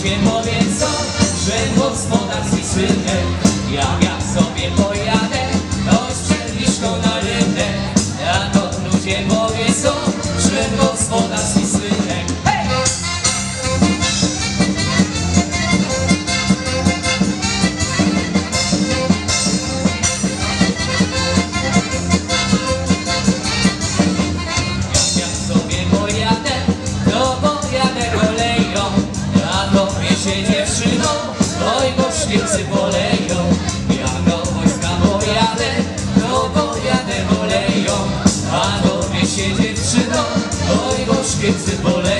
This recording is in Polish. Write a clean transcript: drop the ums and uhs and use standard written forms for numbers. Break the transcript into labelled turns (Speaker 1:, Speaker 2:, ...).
Speaker 1: ludzie powiedzą, że w gospodarstwie słynne. Jak sobie pojadę, to z przerwiszką na rynek. A to ludzie powiedzą, że w gospodarstwie słynne. Jak sobie pojadę, to pojadę koleją. A to mnie się dziewczyną, oj gorzkiewcy boleją. Jak do wojska pojadę, to pojadę koleją. A do mnie się dziewczyną, oj gorzkiewcy boleją.